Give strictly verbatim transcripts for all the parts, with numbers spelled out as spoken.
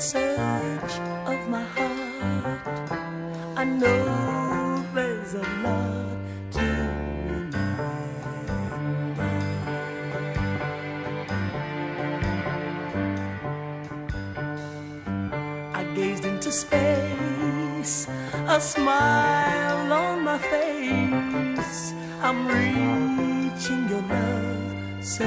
search of my heart. I know there's a lot to remember. I gazed into space, a smile on my face. I'm reaching your love so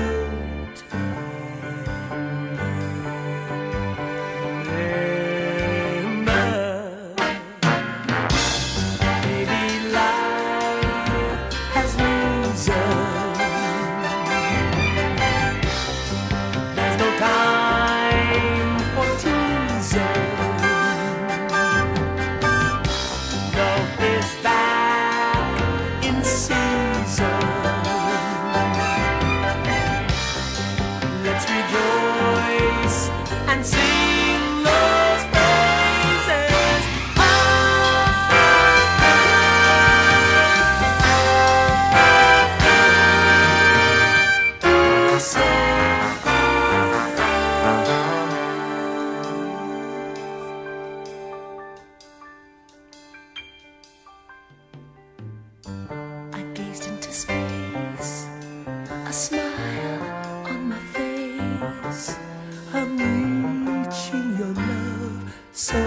space, a smile on my face. I'm reaching your love so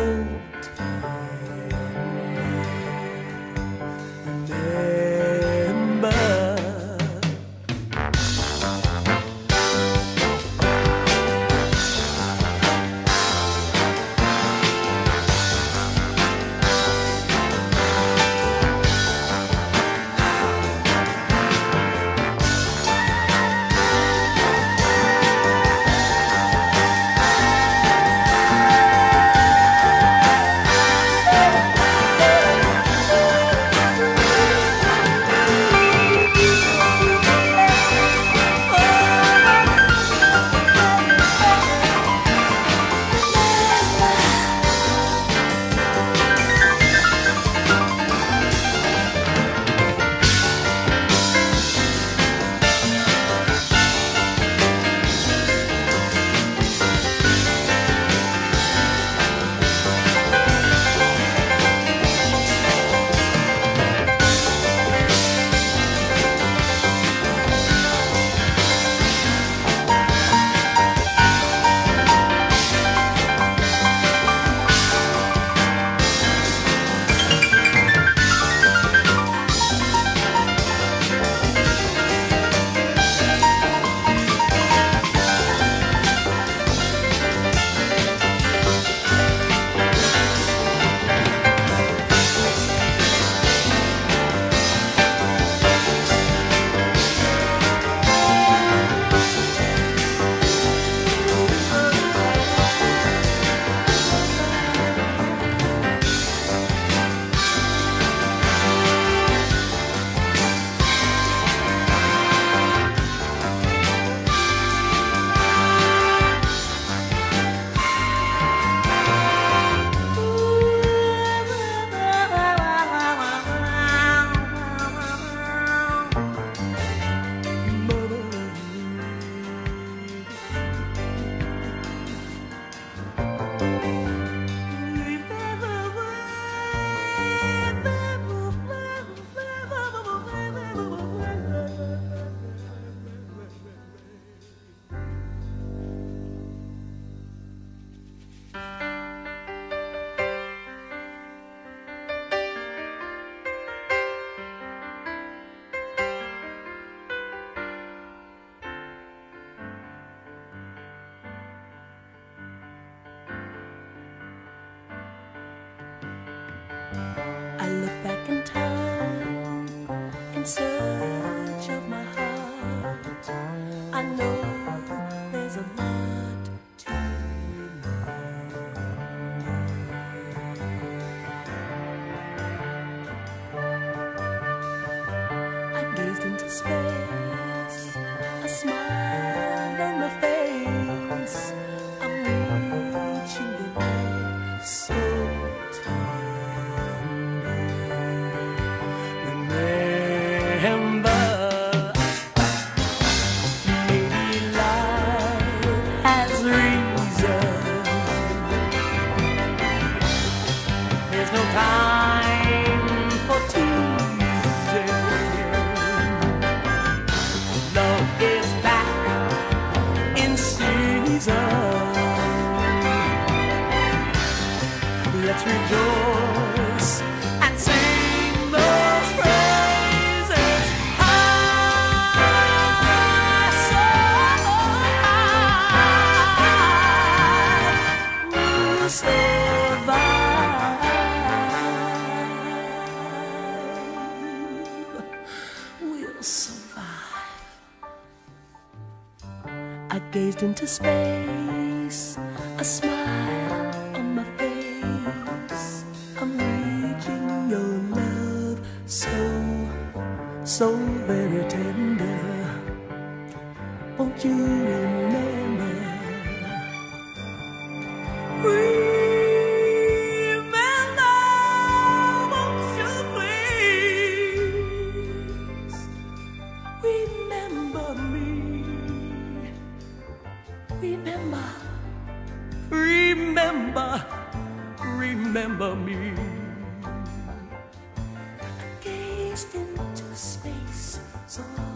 I look back in time in search of my heart. I know there's a lot to remember. I gazed into space, a smile on my face. I'm reaching the light so survive. I gazed into space, a smile on my face. I'm reaching your love so, so very tender. Won't you remember? Remember, won't you please? Remember me. Remember, remember, remember me. I gazed into space so